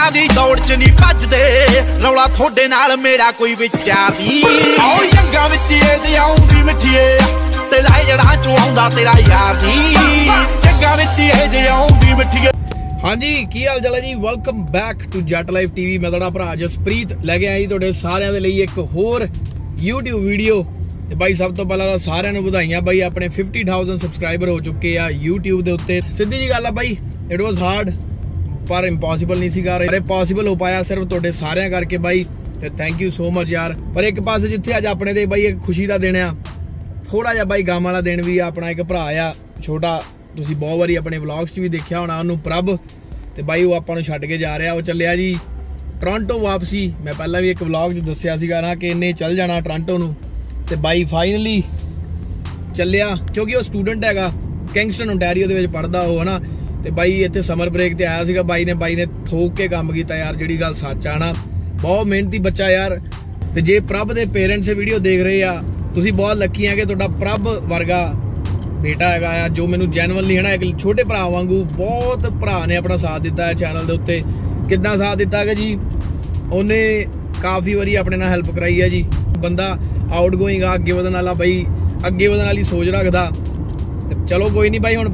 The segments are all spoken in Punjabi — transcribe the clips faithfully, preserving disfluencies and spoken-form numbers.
ਲੋਕਾਂ ਦੀ ਦੌੜ ਚ ਨਹੀਂ ਭੱਜਦੇ ਰੌਲਾ ਤੁਹਾਡੇ ਨਾਲ ਮੇਰਾ ਕੋਈ ਵਿਚਾਰ ਨਹੀਂ ਆਓ ਜੰਗਾਂ ਵਿੱਚ ਇਹ ਆਉਂਦੀ ਮਿੱਠੀਏ ਤੇ ਲਾਏ ਜੜਾਂ ਚੋਂ ਆਉਂਦਾ ਤੇਰਾ ਯਾਰ ਨਹੀਂ ਜੰਗਾਂ ਵਿੱਚ ਇਹ ਆਉਂਦੀ ਮਿੱਠੀਏ। ਹਾਂਜੀ ਕੀ ਹਾਲ ਚਾਲ ਹੈ ਜੀ, welcome back to Jatt life TV. ਮੈਂ ਤੁਹਾਡਾ ਭਰਾ ਜਸਪ੍ਰੀਤ ਲੈ ਕੇ ਆਈ ਤੁਹਾਡੇ ਸਾਰਿਆਂ ਦੇ ਲਈ ਇੱਕ ਹੋਰ YouTube ਵੀਡੀਓ। ਤੇ ਬਾਈ ਸਭ ਤੋਂ ਪਹਿਲਾਂ ਤਾਂ ਸਾਰਿਆਂ ਨੂੰ ਵਧਾਈਆਂ ਬਾਈ, ਆਪਣੇ ਫਿਫਟੀ ਥਾਊਜ਼ੈਂਡ ਸਬਸਕ੍ਰਾਈਬਰ ਹੋ ਚੁੱਕੇ ਆ YouTube ਦੇ ਉੱਤੇ। ਸਿੱਧੀ ਜੀ ਗੱਲ ਆ ਬਾਈ, ਇਟ ਵਾਜ਼ ਹਾਰਡ ਪਰ ਇੰਪੋਸੀਬਲ ਨਹੀਂ ਸੀਗਾ, ਅਰੇ ਪੋਸੀਬਲ ਹੋ ਪਾਇਆ ਸਿਰਫ ਤੁਹਾਡੇ ਸਾਰਿਆਂ ਕਰਕੇ ਬਾਈ, ਤੇ ਥੈਂਕ ਯੂ ਸੋ ਮਚ ਯਾਰ। ਪਰ ਇੱਕ ਪਾਸੇ ਜਿੱਥੇ ਅੱਜ ਆਪਣੇ ਤੇ ਬਾਈ ਇੱਕ ਖੁਸ਼ੀ ਦਾ ਦਿਨ ਆ, ਥੋੜਾ ਜਿਹਾ ਬਾਈ ਗਮ ਵਾਲਾ ਦਿਨ ਵੀ ਆ। ਆਪਣਾ ਇੱਕ ਭਰਾ ਆ ਛੋਟਾ, ਤੁਸੀਂ ਬਹੁਤ ਵਾਰੀ ਆਪਣੇ ਵਲੌਗਸ 'ਚ ਵੀ ਦੇਖਿਆ ਹੋਣਾ ਉਹਨੂੰ, ਪ੍ਰਭ। ਤੇ ਬਾਈ ਉਹ ਆਪਾਂ ਨੂੰ ਛੱਡ ਕੇ ਜਾ ਰਿਹਾ, ਉਹ ਚੱਲਿਆ ਜੀ ਟੋਰਾਂਟੋ ਵਾਪਸੀ। ਮੈਂ ਪਹਿਲਾਂ ਵੀ ਇੱਕ ਵਲੌਗ 'ਚ ਦੱਸਿਆ ਸੀਗਾ ਨਾ ਕਿ ਇਹਨੇ ਚੱਲ ਜਾਣਾ ਟੋਰਾਂਟੋ ਨੂੰ, ਤੇ ਬਾਈ ਫਾਈਨਲੀ ਚੱਲਿਆ ਕਿਉਂਕਿ ਉਹ ਸਟੂਡੈਂਟ ਹੈਗਾ, ਕਿੰਗਸਟਨ ਓਨਟਾਰੀਓ ਦੇ ਵਿੱਚ ਪੜ੍ਹਦਾ ਉਹ, ਹਨਾ। ਤੇ ਬਾਈ ਇੱਥੇ ਸਮਰ ਬ੍ਰੇਕ ਤੇ ਆਇਆ ਸੀਗਾ, ਬਾਈ ਨੇ ਬਾਈ ਨੇ ਠੋਕ ਕੇ ਕੰਮ ਕੀਤਾ ਯਾਰ, ਜਿਹੜੀ ਗੱਲ ਸੱਚ ਆ ਨਾ। ਬਹੁਤ ਮਿਹਨਤੀ ਬੱਚਾ ਯਾਰ। ਤੇ ਜੇ ਪ੍ਰਭ ਦੇ ਪੇਰੈਂਟਸ ਇਹ ਵੀਡੀਓ ਦੇਖ ਰਹੇ ਆ, ਤੁਸੀਂ ਬਹੁਤ ਲੱਕੀ ਆ ਕਿ ਤੁਹਾਡਾ ਪ੍ਰਭ ਵਰਗਾ ਬੇਟਾ ਹੈਗਾ ਆ, ਜੋ ਮੈਨੂੰ ਜੈਨੂਅਨਲੀ ਹਨਾ ਇੱਕ ਛੋਟੇ ਭਰਾ ਵਾਂਗੂ, ਬਹੁਤ ਭਰਾ ਨੇ ਆਪਣਾ ਸਾਥ ਦਿੱਤਾ ਹੈ ਚੈਨਲ ਦੇ ਉੱਤੇ। ਕਿੱਦਾਂ ਸਾਥ ਦਿੱਤਾ ਕਿ ਜੀ, ਉਹਨੇ ਕਾਫੀ ਵਾਰੀ ਆਪਣੇ ਨਾਲ ਹੈਲਪ ਕਰਾਈ ਹੈ ਜੀ। ਬੰਦਾ ਆਊਟ ਗੋਇੰਗ ਆ, ਅੱਗੇ ਵਧਣ ਵਾਲਾ ਬਾਈ, ਅੱਗੇ ਵਧਣ ਵਾਲੀ ਸੋਚ ਰੱਖਦਾ। ਤੇ ਚਲੋ ਕੋਈ ਨਹੀਂ ਬਾਈ, ਹੁਣ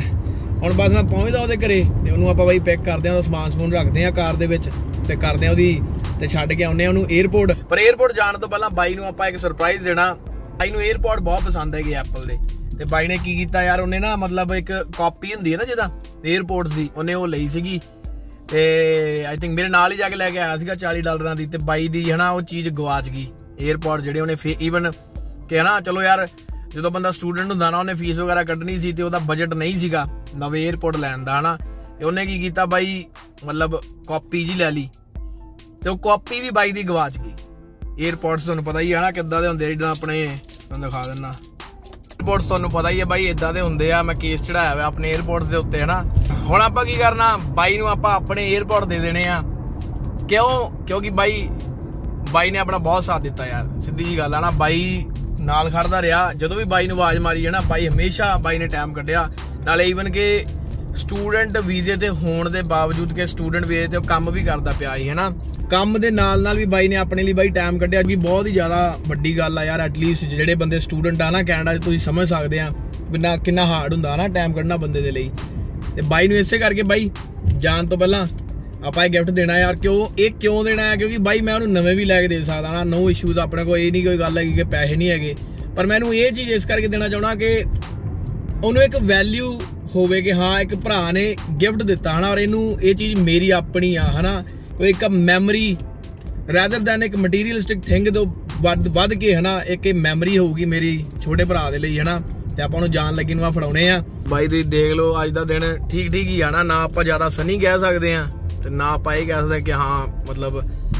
ਹੁਣ ਬਸ ਮੈਂ ਪਹੁੰਚਦਾ ਉਹਦੇ ਘਰੇ, ਤੇ ਉਹਨੂੰ ਆਪਾਂ ਬਾਈ ਪਿਕ ਕਰਦੇ ਹਾਂ, ਉਹਦਾ ਸਮਾਨ ਸਮੂਨ ਰੱਖਦੇ ਹਾਂ ਕਾਰ ਦੇ ਵਿੱਚ, ਤੇ ਕਰਦੇ ਹਾਂ ਉਹਦੀ, ਤੇ ਛੱਡ ਕੇ ਆਉਂਦੇ ਹਾਂ ਉਹਨੂੰ ਏਅਰਪੋਰਟ। ਪਰ ਏਅਰਪੋਰਟ ਜਾਣ ਤੋਂ ਪਹਿਲਾਂ ਬਾਈ ਨੂੰ ਆਪਾਂ ਇੱਕ ਸਰਪ੍ਰਾਈਜ਼ ਦੇਣਾ। ਬਾਈ ਨੂੰ ਏਅਰਪੋਰਟ ਬਹੁਤ ਪਸੰਦ ਹੈਗੇ ਐਪਲ ਦੇ, ਤੇ ਬਾਈ ਨੇ ਕੀ ਕੀਤਾ ਯਾਰ, ਉਹਨੇ ਨਾ ਮਤਲਬ ਇੱਕ ਕਾਪੀ ਹੁੰਦੀ ਹੈ ਨਾ ਜਿੱਦਾਂ ਏਅਰਪੋਰਟਸ ਦੀ, ਉਹਨੇ ਉਹ ਲਈ ਸੀਗੀ। ਤੇ ਆਈ ਥਿੰਕ ਮੇਰੇ ਨਾਲ ਹੀ ਜਾ ਕੇ ਲੈ ਕੇ ਆਇਆ ਸੀਗਾ ਚਾਲੀ ਡਾਲਰਾਂ ਦੀ। ਤੇ ਬਾਈ ਦੀ ਹਨਾ ਉਹ ਚੀਜ਼ ਗਵਾਚ ਗਈ, ਏਅਰਪੋਰਟ ਜਿਹੜੇ ਉਹਨੇ ਫੇ ਈਵਨ ਕਿ ਹਨਾ, ਚਲੋ ਯਾਰ ਜਦੋਂ ਬੰਦਾ ਸਟੂਡੈਂਟ ਹੁੰਦਾ ਨਾ, ਉਹਨੇ ਫੀਸ ਵਗੈਰਾ ਕੱਢਣੀ ਸੀ, ਤੇ ਉਹਦਾ ਬਜਟ ਨਹੀਂ ਸੀਗਾ ਨਵੇਂ ਏਅਰਪੋਰਟ ਲੈਣ ਦਾ, ਹਨਾ। ਤੇ ਉਹਨੇ ਕੀ ਕੀਤਾ ਬਾਈ, ਮਤਲਬ ਕਾਪੀ ਜੀ ਲੈ ਲਈ, ਤੇ ਉਹ ਕਾਪੀ ਵੀ ਬਾਈ ਦੀ ਗਵਾਚ ਗਈ। ਏਅਰਪੋਰਟਸ ਤੁਹਾਨੂੰ ਪਤਾ ਹੀ ਹੈ ਨਾ ਕਿੱਦਾਂ ਦੇ ਹੁੰਦੇ, ਜਿੱਦਾਂ ਆਪਣੇ ਤੁਹਾਨੂੰ ਦਿਖਾ ਦਿੰਦਾ। ਏਅਰਪੋਰਟਸ ਤੁਹਾਨੂੰ ਪਤਾ ਹੀ ਹੈ ਬਾਈ ਇਦਾਂ ਦੇ ਹੁੰਦੇ ਆ, ਮੈਂ ਕੇਸ ਚੜਾਇਆ ਹੋਇਆ ਆਪਣੇ ਏਅਰਪੋਰਟਸ ਦੇ ਉੱਤੇ, ਹਨਾ। ਹੁਣ ਆਪਾਂ ਕੀ ਕਰਨਾ, ਬਾਈ ਨੂੰ ਆਪਾਂ ਆਪਣੇ ਏਅਰਪੋਰਟ ਦੇ ਦੇਣੇ ਆ। ਕਿਉਂ? ਕਿਉਂਕਿ ਬਾਈ ਬਾਈ ਨੇ ਆਪਣਾ ਬਹੁਤ ਸਾਥ ਦਿੱਤਾ ਯਾਰ, ਸਿੱਧੀ ਜੀ ਗੱਲ ਆ ਨਾ। ਬਾਈ ਨਾਲ ਖੜਦਾ ਰਿਹਾ, ਜਦੋਂ ਵੀ ਬਾਈ ਨੂੰ ਆਵਾਜ਼ ਮਾਰੀ ਹੈ ਨਾ, ਬਾਈ ਹਮੇਸ਼ਾ ਬਾਈ ਨੇ ਟਾਈਮ ਕੱਢਿਆ। ਨਾਲੇ ਈਵਨ ਕਿ ਸਟੂਡੈਂਟ ਵੀਜ਼ੇ ਤੇ ਹੋਣ ਦੇ ਬਾਵਜੂਦ ਕਿ ਸਟੂਡੈਂਟ ਵੀਜ਼ੇ ਤੇ ਉਹ ਕੰਮ ਵੀ ਕਰਦਾ ਪਿਆ ਸੀ, ਹਨਾ। ਕੰਮ ਦੇ ਨਾਲ ਨਾਲ ਵੀ ਬਾਈ ਨੇ ਆਪਣੇ ਲਈ ਬਾਈ ਟਾਈਮ ਕੱਢਿਆ, ਕਿ ਬਹੁਤ ਹੀ ਜ਼ਿਆਦਾ ਵੱਡੀ ਗੱਲ ਆ ਯਾਰ। ਐਟਲੀਸਟ ਜਿਹੜੇ ਬੰਦੇ ਸਟੂਡੈਂਟ ਆ ਨਾ ਕੈਨੇਡਾ 'ਚ, ਤੁਸੀਂ ਸਮਝ ਸਕਦੇ ਆ ਬਿਨਾਂ ਕਿੰਨਾ ਹਾਰਡ ਹੁੰਦਾ ਨਾ ਟਾਈਮ ਕੱਢਣਾ ਬੰਦੇ ਦੇ ਲਈ। ਤੇ ਬਾਈ ਨੂੰ ਇਸੇ ਕਰਕੇ ਬਾਈ ਜਾਣ ਤੋਂ ਪਹਿਲਾਂ ਆਪਾਂ ਇਹ ਗਿਫਟ ਦੇਣਾ ਯਾਰ। ਕਿਉਂ ਇਹ ਕਿਉਂ ਦੇਣਾ ਹੈ? ਕਿਉਂਕਿ ਬਾਈ ਮੈਂ ਉਹਨੂੰ ਨਵੇਂ ਵੀ ਲੈ ਕੇ ਦੇ ਸਕਦਾ ਨਾ, ਨੋ ਇਸ਼ੂਜ਼ ਆਪਣੇ ਕੋਲ। ਇਹ ਨਹੀਂ ਕੋਈ ਗੱਲ ਹੈਗੀ ਕਿ ਪੈਸੇ ਨਹੀਂ ਹੈਗੇ, ਪਰ ਮੈਨੂੰ ਇਹ ਚੀਜ਼ ਇਸ ਕਰਕੇ ਦੇਣਾ ਚਾਹੁੰਦਾ ਕਿ ਉਹਨੂੰ ਇੱਕ ਵੈਲਿਊ ਹੋਵੇ ਕਿ ਹਾਂ ਇੱਕ ਭਰਾ ਨੇ ਗਿਫਟ ਦਿੱਤਾ, ਹਨਾ। ਔਰ ਇਹਨੂੰ ਇਹ ਚੀਜ਼ ਮੇਰੀ ਆਪਣੀ ਆ, ਹਨਾ। ਕੋਈ ਇੱਕ ਮੈਮਰੀ ਰੈਦਰ ਦੈਨ ਇੱਕ ਮਟੀਰੀਅਲਿਸਟਿਕ ਥਿੰਗ ਤੋਂ ਵੱਧ ਵੱਧ ਕੇ, ਹਨਾ, ਇੱਕ ਇਹ ਮੈਮਰੀ ਹੋਊਗੀ ਮੇਰੀ ਛੋਟੇ ਭਰਾ ਦੇ ਲਈ, ਹਨਾ। ਤੇ ਆਪਾਂ ਉਹਨੂੰ ਜਾਣ ਲੱਗੀ ਨੂੰ ਆ ਫੜਾਉਣੇ ਆ। ਬਾਈ ਤੁਸੀਂ ਦੇਖ ਲਓ ਅੱਜ ਦਾ ਦਿਨ ਠੀਕ ਠੀਕ ਹੀ ਆ ਨਾ, ਨਾ ਆਪਾਂ ਜ਼ਿਆਦਾ ਸਨੀ ਕਹਿ ਸਕਦੇ ਆ, ਤੇ ਨਾ ਆਪਾਂ ਇਹ ਕਹਿ ਸਕਦੇ ਕਿ ਹਾਂ ਮਤਲਬ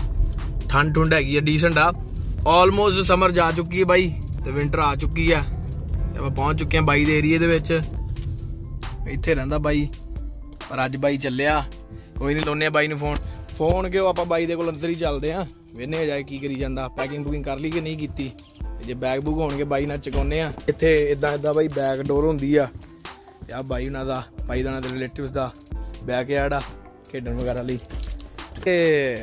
ਠੰਡ ਠੁੰਡ ਹੈਗੀ ਆ, ਡੀਸੈਂਟ ਆ। ਆਲਮੋਸਟ ਸਮਰ ਜਾ ਚੁੱਕੀ ਹੈ ਬਾਈ, ਤੇ ਵਿੰਟਰ ਆ ਚੁੱਕੀ ਆ। ਆਪਾਂ ਪਹੁੰਚ ਚੁੱਕੇ ਆ ਬਾਈ ਦੇ ਏਰੀਏ ਦੇ ਵਿੱਚ। ਇੱਥੇ ਰਹਿੰਦਾ ਬਾਈ, ਪਰ ਅੱਜ ਬਾਈ ਚੱਲਿਆ। ਕੋਈ ਨਹੀਂ, ਲਾਉਨੇ ਆ ਬਾਈ ਨੂੰ ਫੋਨ ਫੋਨ ਕਿਉਂ, ਆਪਾਂ ਬਾਈ ਦੇ ਕੋਲ ਅੰਦਰ ਹੀ ਚੱਲਦੇ ਆ, ਵੇਖਨੇ ਜਾ ਕੀ ਕਰੀ ਜਾਂਦਾ। ਪੈਕਿੰਗ ਪੂਕਿੰਗ ਕਰ ਲਈ ਕਿ ਨਹੀਂ ਕੀਤੀ, ਤੇ ਜੇ ਬੈਗ ਬੂਗ ਹੋਣਗੇ ਬਾਈ ਨਾਲ ਚੁਕਾਉਂਦੇ ਆ। ਇੱਥੇ ਇਦਾਂ ਇਦਾਂ ਬਾਈ ਬੈਗ ਡੋਰ ਹੁੰਦੀ ਆ, ਤੇ ਆ ਬਾਈ ਉਹਨਾਂ ਦਾ, ਬਾਈ ਦਾ ਨਾਲ ਰਿਲੇਟਿਵਸ ਦਾ ਬੈਗ ਯਾਰਡ ਆ ਖੇਡਣ ਵਗੈਰਾ ਲਈ। ਤੇ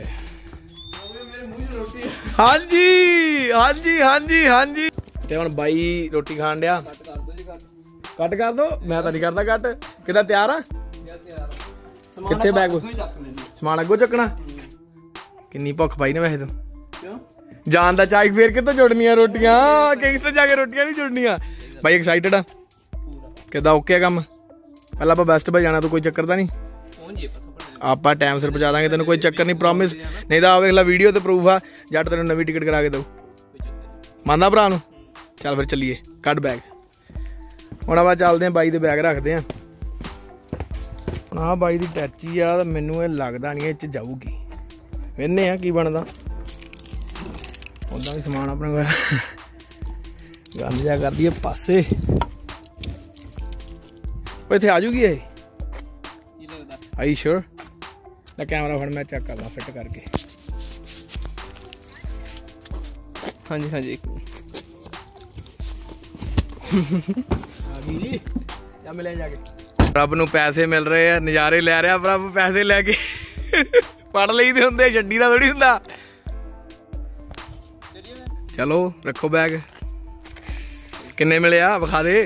ਹਾਂਜੀ ਹਾਂਜੀ ਹਾਂਜੀ ਹਾਂਜੀ ਤੇ ਹੁਣ ਬਾਈ ਰੋਟੀ ਖਾਣ ਡਿਆ। ਕੱਟ ਕਰ ਦੋ, ਮੈਂ ਤਾਂ ਨਹੀਂ ਕਰਦਾ ਕੱਟ। ਕਿੱਦਾਂ ਤਿਆਰ ਆ? ਕਿੱਥੇ ਬੈਗ ਸਮਾਨ ਅੱਗੋਂ ਚੱਕਣਾ? ਕਿੰਨੀ ਭੁੱਖ ਪਾਈ ਨੇ ਵੈਸੇ ਤੂੰ ਜਾਣ ਦਾ ਚਾਹ, ਫੇਰ ਕਿੱਥੋਂ ਜੁੜਨੀਆਂ ਰੋਟੀਆਂ? ਕਿੰਗਸਟਨ ਜਾ ਕੇ ਰੋਟੀਆਂ ਨਹੀਂ ਜੁੜਨੀਆਂ। ਬਾਈ ਐਕਸਾਈਟਡ ਆ? ਕਿੱਦਾਂ ਓਕੇ ਆ ਕੰਮ? ਪਹਿਲਾਂ ਆਪਾਂ ਬੈਸਟ ਬਾਈ ਜਾਣਾ, ਤੂੰ ਕੋਈ ਚੱਕਰ ਤਾਂ ਨਹੀਂ? ਆਪਾਂ ਟਾਈਮ ਸਿਰ ਪਹੁੰਚਾ ਦਾਂਗੇ ਤੈਨੂੰ, ਕੋਈ ਚੱਕਰ ਨਹੀਂ, ਪ੍ਰੋਮਿਸ। ਨਹੀਂ ਤਾਂ ਆ ਵੇਖ ਲੈ ਵੀਡੀਓ ਤੇ ਪ੍ਰੂਫ ਆ, ਜੱਟ ਤੈਨੂੰ ਨਵੀਂ ਟਿਕਟ ਕਰਾ ਕੇ ਦਊ। ਮੰਨਦਾ ਭਰਾ ਨੂੰ? ਚੱਲ ਫਿਰ ਚੱਲੀਏ, ਕੱਢ ਬੈਗ। ਹੁਣ ਆਪਾਂ ਚੱਲਦੇ ਹਾਂ, ਬਾਈ ਦੇ ਬੈਗ ਰੱਖਦੇ ਹਾਂ। ਹੁਣ ਆਹ ਬਾਈ ਦੀ ਟੈਚੀ ਆ, ਮੈਨੂੰ ਇਹ ਲੱਗਦਾ ਨਹੀਂ ਇਹ 'ਚ ਜਾਊਗੀ, ਵੇਖਦੇ ਆ ਕੀ ਬਣਦਾ। ਉੱਦਾਂ ਵੀ ਸਮਾਨ ਆਪਣੇ ਕੋਲ ਗੰਦ ਜਾ ਕਰਦੀ ਹੈ ਪਾਸੇ। ਉਹ ਇੱਥੇ ਆ ਜੂਗੀ ਇਹ? ਆਈ ਸ਼ੋਰ? ਲੈ ਕੈਮਰਾ ਫੜ, ਮੈਂ ਚੈੱਕ ਕਰਦਾ ਫਿੱਟ ਕਰਕੇ। ਹਾਂਜੀ ਹਾਂਜੀ ਆ ਗਈ ਜੀ, ਜਾ ਮਿਲਿਆ ਜਾ ਕੇ। ਰੱਬ ਨੂੰ ਪੈਸੇ ਮਿਲ ਰਹੇ ਆ, ਨਜ਼ਾਰੇ ਲੈ ਰਿਹਾ ਪ੍ਰਭ ਪੈਸੇ ਲੈ ਕੇ। ਪੜ ਲਈ ਤੇ ਹੁੰਦੇ, ਛੱਡੀ ਦਾ ਥੋੜੀ ਹੁੰਦਾ। ਚਲੋ ਰੱਖੋ ਬੈਗ। ਕਿੰਨੇ ਮਿਲਿਆ ਵਿਖਾ ਦੇ।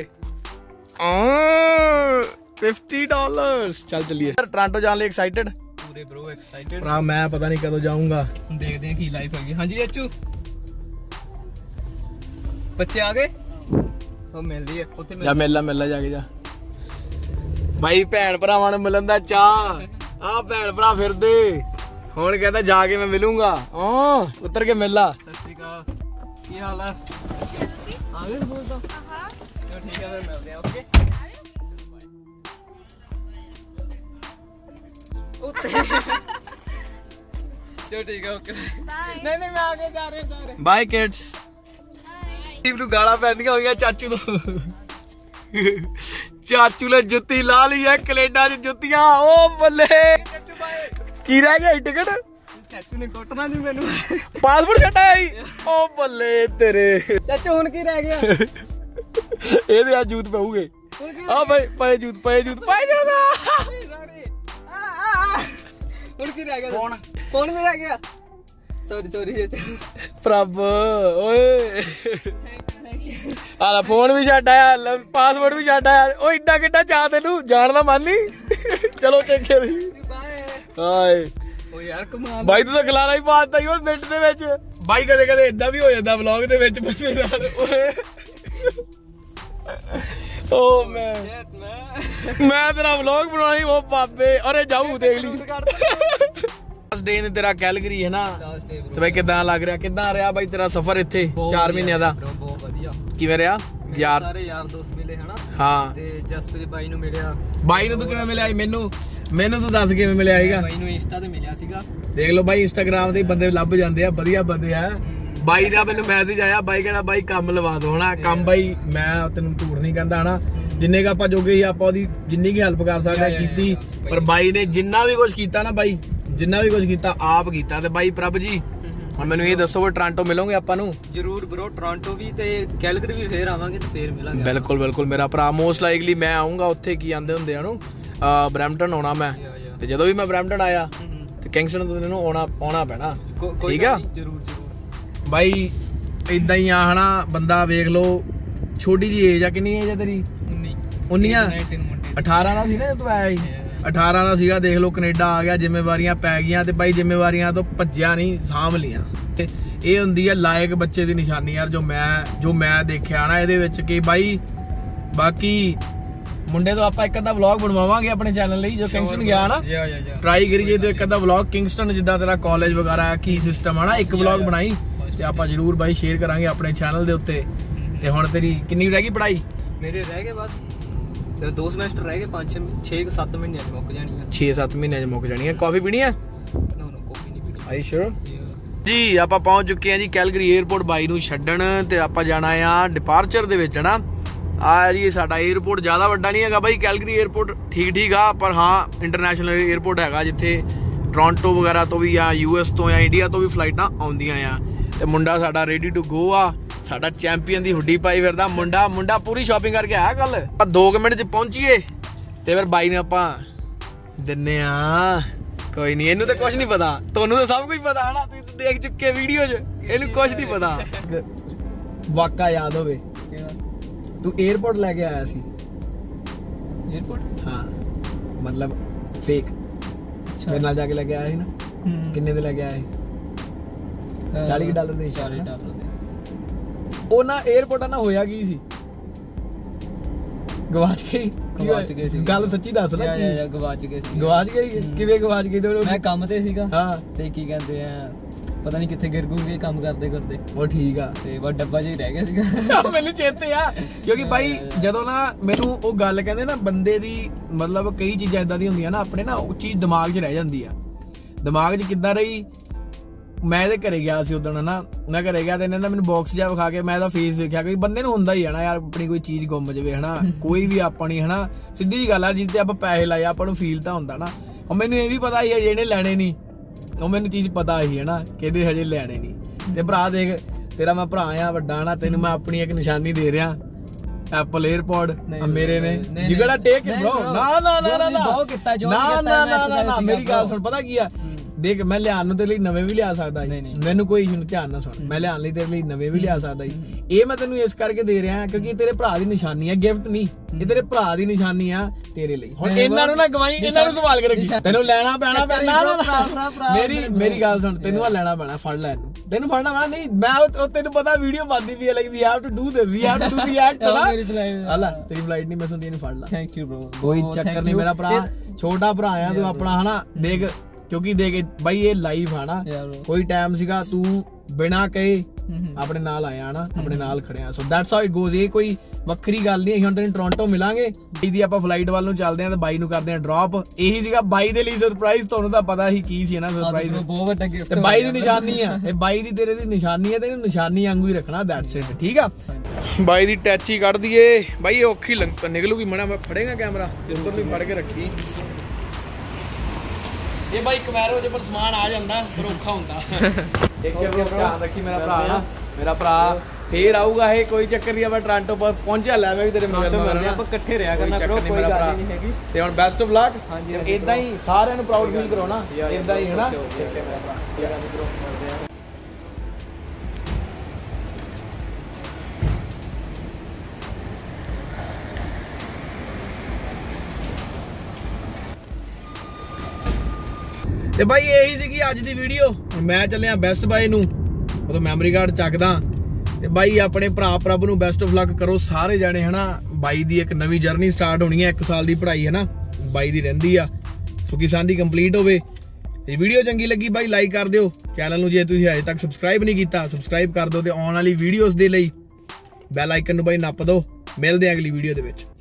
Fifty dollars. ਚੱਲ ਚੱਲੀਏ। ਟੋਰਾਂਟੋ ਜਾਣ ਲਈ ਐਕਸਾਈਟਡ ਪੂਰੇ ਬ్రో, ਐਕਸਾਈਟਡ ਭਰਾ। ਮੈਂ ਪਤਾ ਨਹੀਂ ਕਦੋਂ ਜਾਊਂਗਾ, ਦੇਖਦੇ ਹਾਂ ਕੀ ਲਾਈਫ ਹੈਗੀ। ਹਾਂਜੀ ਅੱਚੂ ਬੱਚੇ ਆ ਗਏ, ਉਹ ਮਿਲਦੀ ਹੈ ਉੱਥੇ। ਜਾ ਮਿਲ ਲਾ ਮਿਲ ਲਾ ਜਾ ਕੇ ਜਾ ਬਾਈ। ਭੈਣ ਭਰਾਵਾਂ ਨੂੰ ਮਿਲਣ ਦਾ ਚਾਹ, ਆ ਭੈਣ ਭਰਾ ਫਿਰਦੇ। ਹੁਣ ਕਹਿੰਦਾ ਜਾ ਕੇ ਮੈਂ ਮਿਲੂੰਗਾ। ਹਾਂ ਉੱਤਰ ਕੇ ਮਿਲ ਲਾ। ਸਤਿ ਸ਼੍ਰੀ ਅਕਾਲ, ਕੀ ਹਾਲ ਹੈ? ਆ ਗਏ ਸਕੂਲ ਤੋਂ? ਹਾਂ ਚਲੋ ਠੀਕ ਹੈ, ਫਿਰ ਮਿਲਦੇ ਆ। ਓਕੇ ਚਲੋ ਠੀਕ ਹੈ, ਓਕੇ ਨਹੀਂ ਨਹੀਂ ਮੈਂ ਆ ਕੇ ਜਾ ਰਿਹਾ ਜਾ ਰਿਹਾ। Bye kids. ਨੂੰ ਗਾਲਾਂ ਪੈਂਦੀਆਂ ਹੋਈਆਂ ਚਾਚੂ ਤੋਂ। ਚਾਚੂ ਨੇ ਜੁੱਤੀ ਲਾ ਲਈ ਹੈ ਕੈਨੇਡਾ ਚ ਜੁੱਤੀਆਂ। ਉਹ ਬੱਲੇ ਕੀ ਰਹਿ ਗਿਆ ਟਿਕਟ? ਚਾਚੂ ਨੇ ਕੁੱਟਣਾ ਸੀ ਮੈਨੂੰ। ਪਾਸਪੋਰਟ ਛੱਡਿਆ ਸੀ। ਉਹ ਬੱਲੇ ਤੇਰੇ ਚਾਚੂ। ਹੁਣ ਕੀ ਰਹਿ ਗਿਆ? ਇਹਦੇ ਆ ਜੂਤ ਪਊਗੇ। ਆ ਭਾਈ ਪਏ ਜੂਤ ਪਏ ਜੂਤ ਪਏ ਜਾਦਾ। ਹੁਣ ਕੀ ਰਹਿ ਗਿਆ? ਫੋਨ ਫੋਨ ਵੀ ਰਹਿ ਗਿਆ। ਸੌਰੀ ਸੌਰੀ ਪ੍ਰਭ ਓਏ। ਆ ਫੋਨ ਵੀ ਛੱਡ ਆਇਆ, ਪਾਸਪੋਰਟ ਵੀ ਛੱਡ ਆਇਆ। ਉਹ ਏਡਾ ਕਿੱਡਾ ਚਾਹ ਤੈਨੂੰ, ਜਾਣ ਦਾ ਮਨ ਨੀ। ਚਲੋ ਚੰਗੇ ਹਾਏ ਓ ਯਾਰ ਕਮਾਲ ਬਾਈ। ਤੂੰ ਤਾਂ ਖਲਾਰਾ ਹੀ ਪਾਤਾ ਹੀ ਉਹ ਮਿੰਟ ਦੇ ਵਿੱਚ। ਬਾਈ ਕਦੇ ਕਦੇ ਏਦਾਂ ਵੀ ਹੋ ਜਾਂਦਾ ਵਲੌਗ ਦੇ ਵਿੱਚ ਬੰਦੇ ਨਾਲ। ਓ ਮੈਂ ਮੈਂ ਤੇਰਾ ਵਲੌਗ ਬਣਾਉਣਾ ਸੀ। ਉਹ ਬਾਬੇ ਅਰੇ ਜਾਊ ਦੇਖ ਲਈ। ਲਾਸਟ ਡੇ ਨੇ ਤੇਰਾ ਕੈਲਗਰੀ ਹੈ ਨਾ, ਤੇ ਬਾਈ ਕਿੱਦਾਂ ਲੱਗ ਰਿਹਾ? ਕਿੱਦਾਂ ਰਿਹਾ ਬਾਈ ਤੇਰਾ ਸਫ਼ਰ ਇੱਥੇ ਚਾਰ ਮਹੀਨਿਆਂ ਦਾ? ਬਹੁਤ ਵਧੀਆ। ਕਿਵੇਂ ਰਿਹਾ? ਯਾਰ ਸਾਰੇ ਯਾਰ ਦੋਸਤ ਮਿਲੇ ਹਨਾ। ਹਾਂ ਤੇ ਜਸਪ੍ਰੀਤ ਬਾਈ ਨੂੰ ਮਿਲਿਆ। ਬਾਈ ਨੂੰ ਤੂੰ ਕਿਵੇਂ ਮਿਲਿਆ? ਮੈਨੂੰ ਮੈਨੂੰ ਤੂੰ ਦੱਸ ਕਿਵੇਂ ਮਿਲਿਆ ਸੀਗਾ? ਬਾਈ ਨੂੰ ਇੰਸਟਾ ਤੇ ਮਿਲਿਆ ਸੀਗਾ। ਦੇਖ ਲਓ ਬਾਈ ਇੰਸਟਾਗ੍ਰਾਮ ਤੇ ਬੰਦੇ ਲੱਭ ਜਾਂਦੇ ਆ, ਵਧੀਆ ਬੰਦੇ ਆ। ਬਾਈ ਦਾ ਮੈਨੂੰ ਮੈਸੇਜ ਆਇਆ, ਬਾਈ ਕਹਿੰਦਾ ਬਾਈ ਕੰਮ ਲਵਾ ਦੋ ਹਨਾ। ਕੰਮ ਬਾਈ ਮੈਂ ਤੈਨੂੰ ਝੂਠ ਨਹੀਂ ਕਹਿੰਦਾ ਹਨਾ, ਜਿੰਨੇ ਕ ਆਪਾਂ ਜੋਗੇ ਸੀ ਆਪਾਂ ਉਹਦੀ ਜਿੰਨੀ ਕੀ ਹੈਲਪ ਕਰ ਸਕਦੇ ਕੀਤੀ। ਪਰ ਬਾਈ ਨੇ ਜਿੰਨਾ ਵੀ ਕੁਝ ਕੀਤਾ ਨਾ ਬਾਈ, ਜਿੰਨਾ ਵੀ ਕੁਝ ਕੀਤਾ ਆਪ ਕੀਤਾ। ਤੇ ਬਾਈ ਪ੍ਰਭ ਜੀ ਹੁਣ ਮੈਨੂੰ ਇਹ ਦੱਸੋ, ਟੋਰਾਂਟੋ ਮਿਲੋਗੇ ਆਪਾਂ ਨੂੰ? ਜ਼ਰੂਰ ਬ్రో, ਟੋਰਾਂਟੋ ਵੀ ਤੇ ਕੈਲਗਰੀ ਵੀ ਫੇਰ ਆਵਾਂਗੇ ਤੇ ਫੇਰ ਮਿਲਾਂਗੇ। ਬਿਲਕੁਲ ਬਿਲਕੁਲ ਮੇਰਾ ਭਰਾ। ਮੋਸਟ ਲਾਈਕਲੀ ਮੈਂ ਆਉਂਗਾ ਉੱਥੇ। ਕੀ ਆਂਦੇ ਹੁੰਦੇ ਆ ਨੂੰ ਬਰੈਂਪਟਨ ਆਉਣਾ ਮੈਂ। ਤੇ ਜਦੋਂ ਵੀ ਮੈਂ ਬਰੈਂਪਟਨ ਆਇਆ ਤੇ ਕਿੰਗਸਟਨ ਤੋਂ ਤੈਨੂੰ ਆਉਣਾ ਆਉਣਾ ਪੈਣਾ। ਠੀਕ ਆ ਜਰੂਰ ਜਰੂਰ ਬਾਈ। ਏਦਾਂ ਹੀ ਆ ਹਨਾ ਬੰਦਾ। ਵੇਖ ਲਓ ਛੋਟੀ ਜੀ ਏਜ ਆ। ਕਿੰਨੀ ਏਜ ਆ ਤੇਰੀ? ਉੱਨੀ ਆ। ਅਠਾਰਾਂ ਦਾ ਸੀ ਨਾ ਤੂੰ ਆਇਆ ਸੀ? ਅਠਾਰਾਂ ਦਾ ਸੀਗਾ। ਦੇਖ ਲਓ ਕੈਨੇਡਾ ਆ ਗਿਆ, ਜ਼ਿੰਮੇਵਾਰੀਆਂ ਪੈ ਗਈਆਂ। ਤੇ ਬਾਈ ਜ਼ਿੰਮੇਵਾਰੀਆਂ ਤੋਂ ਭੱਜਿਆ ਨਹੀਂ, ਸਾਂਭ ਲੀਆਂ। ਇਹ ਹੁੰਦੀ ਆ ਲਾਇਕ ਬੱਚੇ ਦੀ ਨਿਸ਼ਾਨੀ ਯਾਰ, ਜੋ ਮੈਂ ਜੋ ਮੈਂ ਦੇਖਿਆ ਨਾ ਇਹਦੇ ਵਿੱਚ। ਕਿ ਬਾਈ ਬਾਕੀ ਮੁੰਡੇ ਤੋਂ ਆਪਾਂ ਇੱਕ ਅੱਧਾ ਵਲੌਗ ਬਣਵਾਵਾਂਗੇ ਆਪਣੇ ਚੈਨਲ ਲਈ। ਜੋ ਕਿੰਗਸਟਨ ਗਿਆ ਨਾ ਟਰਾਈ ਕਰੀ ਜੇ ਤੂੰ ਇੱਕ ਅੱਧਾ ਵਲੌਗ ਕਿੰਗਸਟਨ, ਜਿੱਦਾਂ ਤੇਰਾ ਕਾਲਜ ਵਗੈਰਾ ਕੀ ਸਿਸਟਮ ਆ ਨਾ, ਇੱਕ ਵਲੌਗ ਬਣਾਈ ਤੇ ਆਪਾਂ ਜ਼ਰੂਰ ਬਾਈ ਸ਼ੇਅਰ ਕਰਾਂਗੇ ਆਪਣੇ ਚੈਨਲ ਦੇ ਉੱਤੇ। ਤੇ ਹੁਣ ਤੇਰੀ ਕਿੰਨੀ ਰਹਿ ਗਈ ਪੜ੍ਹਾਈ? ਮੇਰੇ ਰਹਿ ਗਏ ਬਸ ਤੇ ਦੋ ਸਮੈਸਟਰ ਰਹਿ ਗਏ। ਪੰਜ ਛੇ ਸੱਤ ਮਹੀਨਿਆਂ ਚ ਮੁੱਕ ਜਾਣੀ ਆ। ਛੇ ਸੱਤ ਮਹੀਨਿਆਂ ਚ ਮੁੱਕ ਜਾਣੀ ਆ। ਕਾਫੀ ਪੀਣੀ ਆ? ਨੋ ਨੋ ਕਾਫੀ ਨਹੀਂ ਪੀਣੀ। ਆਈ ਸ਼ੋਰ ਜੀ। ਆਪਾਂ ਪਹੁੰਚ ਚੁੱਕੇ ਆ ਜੀ ਕੈਲਗਰੀ 에ਅਰਪੋਰਟ ਬਾਈ ਨੂੰ ਛੱਡਣ। ਤੇ ਆਪਾਂ ਜਾਣਾ ਆ ਡਿਪਾਰਚਰ ਦੇ ਵਿੱਚ ਹਨਾ। ਆ ਜੀ ਸਾਡਾ 에ਅਰਪੋਰਟ ਜ਼ਿਆਦਾ ਵੱਡਾ ਨਹੀਂ ਹੈਗਾ ਬਾਈ। ਕੈਲਗਰੀ 에ਅਰਪੋਰਟ ਠੀਕ ਠੀਕ ਆ, ਪਰ ਹਾਂ ਇੰਟਰਨੈਸ਼ਨਲ 에ਅਰਪੋਰਟ ਹੈਗਾ ਜਿੱਥੇ ਟੋਰਾਂਟੋ ਵਗੈਰਾ ਤੋਂ ਵੀ ਆ, ਯੂ ਐਸ ਤੋਂ ਜਾਂ ਇੰਡੀਆ ਤੋਂ ਵੀ ਫਲਾਈਟਾਂ ਆਉਂਦੀਆਂ ਆ। ਤੇ ਮੁੰਡਾ ਸਾਡਾ ਰੈਡੀ ਟੂ ਗੋ ਆ। ਸਾਡਾ ਚੈਂਪੀਅਨ ਦੀ ਹੁੱਡੀ ਪਾਈ ਫਿਰਦਾ ਮੁੰਡਾ। ਮੁੰਡਾ ਪੂਰੀ ਸ਼ਾਪਿੰਗ ਕਰਕੇ ਆਇਆ ਕੱਲ। ਆਪਾਂ ਦੋ ਕੁ ਮਿੰਟ ਚ ਪਹੁੰਚੀਏ ਤੇ ਫਿਰ ਬਾਈ ਨੇ ਆਪਾਂ ਦਿੰਨੇ ਆ। ਕੋਈ ਨਹੀਂ, ਇਹਨੂੰ ਤਾਂ ਕੁਝ ਨਹੀਂ ਪਤਾ। ਤੁਹਾਨੂੰ ਤਾਂ ਸਭ ਕੁਝ ਪਤਾ ਹਨਾ, ਤੁਸੀਂ ਦੇਖ ਚੁੱਕੇ ਵੀਡੀਓ ਚ। ਇਹਨੂੰ ਕੁਝ ਨਹੀਂ ਪਤਾ। ਵਾਕਾ ਯਾਦ ਹੋਵੇ ਤੂੰ 에ਅਰਪੋਰਟ ਲੈ ਕੇ ਆਇਆ ਸੀ? 에ਅਰਪੋਰਟ ਹਾਂ ਮਤਲਬ ਫੇਕ ਮੇਰੇ ਨਾਲ ਜਾ ਕੇ ਲੈ ਕੇ ਆਇਆ ਸੀ ਨਾ। ਕਿੰਨੇ ਦੇ ਲੈ ਕੇ ਆਇਆ ਸੀ? ਚਾਲੀ ਡਾਲਰ ਦੇ। ਚਾਲੀ ਡਾਲਰ ਦੇ। ਉਹ ਨਾ 에ਅਰਪੋਰਟ ਨਾ ਹੋਇਆ ਕੀ ਸੀ? ਗਵਾਚ ਗਈ। ਗਵਾਚ ਗਏ ਸੀ। ਗੱਲ ਸੱਚੀ ਦੱਸ ਲੈ। ਗਵਾਚ ਗਏ ਸੀ। ਗਵਾਚ ਗਈ ਕਿਵੇਂ ਗਵਾਚ ਗਈ? ਮੈਂ ਕੰਮ ਤੇ ਸੀਗਾ ਹਾਂ। ਤੇ ਕੀ ਕਹਿੰਦੇ ਆ ਪਤਾ ਨਹੀਂ ਕਿੱਥੇ ਗਿਰ ਗਏ ਕੰਮ ਕਰਦੇ ਕਰਦੇ। ਉਹ ਠੀਕ ਆ। ਤੇ ਬਸ ਡੱਬਾ ਜਿਹਾ ਰਹਿ ਗਿਆ ਸੀਗਾ। ਮੈਨੂੰ ਚੇਤੇ ਆ ਕਿਉਂਕਿ ਬਾਈ ਜਦੋਂ ਨਾ ਮੈਨੂੰ ਉਹ ਗੱਲ ਕਹਿੰਦੇ ਨਾ ਬੰਦੇ ਦੀ ਮਤਲਬ ਕਈ ਚੀਜ਼ਾਂ ਏਦਾਂ ਦੀਆਂ ਹੁੰਦੀਆਂ ਨਾ ਆਪਣੇ ਨਾ, ਉਹ ਚੀਜ਼ ਦਿਮਾਗ 'ਚ ਰਹਿ ਜਾਂਦੀ ਆ। ਦਿਮਾਗ 'ਚ ਕਿੱਦਾਂ ਰਹੀ? ਮੈਂ ਇਹਦੇ ਘਰੇ ਗਿਆ ਸੀ ਉਦੋਂ ਨਾ। ਮੈਂ ਘਰੇ ਗਿਆ ਤੇ ਇਹਨੇ ਨਾ ਮੈਨੂੰ ਬਾਕਸ ਜਿਹਾ ਵਿਖਾ ਕੇ ਮੈਂ ਇਹਦਾ ਫੇਸ ਵੇਖਿਆ। ਕੋਈ ਬੰਦੇ ਨੂੰ ਹੁੰਦਾ ਹੀ ਹੈ ਨਾ ਯਾਰ, ਆਪਣੀ ਕੋਈ ਚੀਜ਼ ਗੁੰਮ ਜਾਵੇ ਹਨਾ। ਕੋਈ ਵੀ ਆਪਣੀ ਹਨਾ ਸਿੱਧੀ ਜੀ ਗੱਲ ਆ, ਜਿੱਤੇ ਆਪਾਂ ਪੈਸੇ ਲਾਏ ਆਪਾਂ ਨੂੰ ਫੀਲ ਤਾਂ ਹੁੰਦਾ ਨਾ। ਉਹ ਮੈਨੂੰ ਇਹ ਵੀ ਪਤਾ ਸੀ ਜਿਹਨੇ ਲੈਣੇ ਨਹੀਂ, ਉਹ ਮੈਨੂੰ ਚੀਜ਼ ਪਤਾ ਸੀ ਹਨਾ ਕਿ ਇਹਦੇ ਹਜੇ ਲੈਣੇ ਨਹੀਂ। ਤੇ ਭਰਾ ਦੇਖ ਤੇਰਾ ਮੈਂ ਭਰਾ ਆ ਵੱਡਾ ਨਾ, ਤੈਨੂੰ ਮੈਂ ਆਪਣੀ ਇੱਕ ਨਿਸ਼ਾਨੀ ਦੇ ਰਿਹਾ। ਐਪਲ 에ਅਰਪੋਰਟ ਮੇਰੇ ਨੇ ਜਿਗੜਾ ਟੇਕ ਇਟ ਬ్రో। ਨਾ ਨਾ ਨਾ ਨਾ ਨਾ ਨਾ ਨਾ ਨਾ ਮੇਰੀ ਗੱਲ ਸੁਣ। ਪਤਾ ਕੀ ਆ ਦੇਖ ਮੈਂ ਲਿਆਉਣ ਨੂੰ ਤੇਰੇ ਲਈ ਨਵੇਂ ਵੀ ਲਿਆ ਸਕਦਾ ਮੈਨੂੰ ਕੋਈ ਇਸ਼ੂ ਨਹੀਂ ਧਿਆਨ ਨਾਲ ਸੁਣ ਮੈਂ ਲਿਆਉਣ ਲਈ ਤੇਰੇ ਲਈ ਨਵੇਂ ਵੀ ਲਿਆ ਸਕਦਾ ਜੀ ਇਹ ਮੈਂ ਤੈਨੂੰ ਇਸ ਕਰਕੇ ਦੇ ਰਿਹਾ ਕਿਉਂਕਿ ਤੇਰੇ ਭਰਾ ਦੀ ਨਿਸ਼ਾਨੀ ਹੈ ਗਿਫਟ ਨਹੀਂ ਇਹ ਤੇਰੇ ਭਰਾ ਦੀ ਨਿਸ਼ਾਨੀ ਆ ਤੇਰੇ ਲਈ ਹੁਣ ਇਹਨਾਂ ਨੂੰ ਨਾ ਗਵਾਈ ਇਹਨਾਂ ਨੂੰ ਸੰਭਾਲ ਕੇ ਰੱਖੀ ਤੈਨੂੰ ਲੈਣਾ ਪੈਣਾ ਪੈਣਾ ਮੇਰੀ ਮੇਰੀ ਗੱਲ ਸੁਣ ਤੈਨੂੰ ਆ ਲੈਣਾ ਪੈਣਾ ਫੜ ਲੈ ਇਹਨੂੰ ਤੈਨੂੰ ਫੜਨਾ ਪੈਣਾ ਨਹੀਂ ਮੈਂ ਤੈਨੂੰ ਪਤਾ ਵੀਡੀਓ ਬਣਦੀ ਵੀ ਹੈ like we have to do this we have to do the act ਨਾ ਹਲਾ ਤੇਰੀ ਫਲਾਈਟ ਨਹੀਂ ਮੈਂ ਸੁਣਦੀ ਇਹਨੂੰ ਫੜ ਲਾ ਥੈਂਕ ਯੂ ਬ్రో ਕੋਈ ਚੱਕਰ ਨਹੀਂ ਮੇਰਾ ਭਰਾ ਛੋਟਾ ਭਰਾ ਆ ਤੂੰ ਆਪਣਾ ਹਨਾ ਦੇਖ ਕਿਉਂਕਿ ਦੇਖ ਬਾਈ ਇਹ ਲਾਈਵ ਆ ਨਾ ਕੋਈ ਟਾਈਮ ਸੀਗਾ ਤੂੰ ਬਿਨਾਂ ਕਹੇ ਆਪਣੇ ਨਾਲ ਆਇਆ ਨਾ ਆਪਣੇ ਨਾਲ ਖੜਿਆ so that's how it goes ਇਹ ਕੋਈ ਵੱਖਰੀ ਗੱਲ ਨਹੀਂ ਹੁਣ ਤੈਨੂੰ ਟੋਰਾਂਟੋ ਮਿਲਾਂਗੇ ਬਾਈ ਦੀ ਆਪਾਂ ਫਲਾਈਟ ਵੱਲ ਨੂੰ ਚੱਲਦੇ ਆਂ ਤੇ ਬਾਈ ਨੂੰ ਕਰਦੇ ਆਂ ਡ੍ਰੌਪ ਇਹੀ ਸੀਗਾ ਬਾਈ ਦੇ ਲਈ ਸਰਪ੍ਰਾਈਜ਼ ਤੁਹਾਨੂੰ ਤਾਂ ਪਤਾ ਹੀ ਕੀ ਸੀ ਨਾ ਸਰਪ੍ਰਾਈਜ਼ ਬਹੁਤ ਵੱਡਾ ਗਿਫਟ ਤੇ ਬਾਈ ਦੀ ਨਿਸ਼ਾਨੀ ਆ ਇਹ ਬਾਈ ਦੀ ਤੇਰੇ ਦੀ ਨਿਸ਼ਾਨੀ ਆ ਤੇ ਇਹਨੂੰ ਨਿਸ਼ਾਨੀ ਵਾਂਗੂ ਹੀ ਰੱਖਣਾ ਦੈਟਸ ਇਟ ਠੀਕ ਆ ਬਾਈ ਦੀ ਟੈਚੀ ਕੱਢ ਦਈਏ ਬਾਈ ਇਹ ਔਖੀ ਨਿਕਲੂਗੀ ਮਣਾ ਮੈਂ ਫੜੇਗਾ ਕੈਮਰਾ ਜਿੱਧਰ ਨੂੰ ਫੜ ਕੇ ਰੱਖੀ ਇਹ ਬਾਈ ਕਮੈਰੋ ਜੇ ਪਰ ਸਮਾਨ ਆ ਜਾਂਦਾ ਫਿਰ ਔਖਾ ਹੁੰਦਾ ਦੇਖਿਓ ਵੀ ਧਿਆਨ ਰੱਖੀ ਮੇਰਾ ਭਰਾ ਨਾ ਮੇਰਾ ਭਰਾ ਫੇਰ ਆਊਗਾ ਇਹ ਕੋਈ ਚੱਕਰ ਨਹੀਂ ਆਪਾਂ ਟੋਰਾਂਟੋ ਪਹੁੰਚਿਆ ਲੈ ਮੈਂ ਵੀ ਤੇਰੇ ਮਗਰ ਮਗਰ ਆਪਾਂ ਇਕੱਠੇ ਰਿਹਾ ਕਰਨਾ ਬ్రో ਕੋਈ ਗੱਲ ਨਹੀਂ ਹੈਗੀ ਤੇ ਹੁਣ ਬੈਸਟ ਆਫ ਲੱਕ ਇਦਾਂ ਹੀ ਸਾਰਿਆਂ ਨੂੰ ਪ੍ਰਾਊਡ ਫੀਲ ਕਰਾਉਣਾ ਇਦਾਂ ਹੀ ਹੈਨਾ ਤੇ ਬਾਈ ਇਹੀ ਸੀਗੀ ਅੱਜ ਦੀ ਵੀਡੀਓ ਮੈਂ ਚੱਲਿਆ ਬੈਸਟ ਬਾਈ ਨੂੰ ਉਦੋਂ ਮੈਮਰੀ ਕਾਰਡ ਚੱਕਦਾ ਤੇ ਬਾਈ ਆਪਣੇ ਭਰਾ ਪ੍ਰਭ ਨੂੰ ਬੈਸਟ ਆਫ ਲੱਕ ਕਰੋ ਸਾਰੇ ਜਾਣੇ ਹਨਾ ਬਾਈ ਦੀ ਇੱਕ ਨਵੀਂ ਜਰਨੀ ਸਟਾਰਟ ਹੋਣੀ ਹੈ ਇੱਕ ਸਾਲ ਦੀ ਪੜ੍ਹਾਈ ਹਨਾ ਬਾਈ ਦੀ ਰਹਿੰਦੀ ਆ ਸੁਖੀ ਸਾਂਦੀ ਕੰਪਲੀਟ ਹੋਵੇ ਤੇ ਵੀਡੀਓ ਚੰਗੀ ਲੱਗੀ ਬਾਈ ਲਾਈਕ ਕਰ ਦਿਓ ਚੈਨਲ ਨੂੰ ਜੇ ਤੁਸੀਂ ਅਜੇ ਤੱਕ ਸਬਸਕ੍ਰਾਈਬ ਨਹੀਂ ਕੀਤਾ ਸਬਸਕ੍ਰਾਈਬ ਕਰ ਦਿਓ ਤੇ ਆਉਣ ਵਾਲੀ ਵੀਡੀਓਜ਼ ਦੇ ਲਈ ਬੈਲ ਆਈਕਨ ਨੂੰ ਬਾਈ ਨੱਪ ਦਿਓ ਮਿਲਦੇ ਆ ਅਗਲੀ ਵੀਡੀਓ ਦੇ ਵਿੱਚ।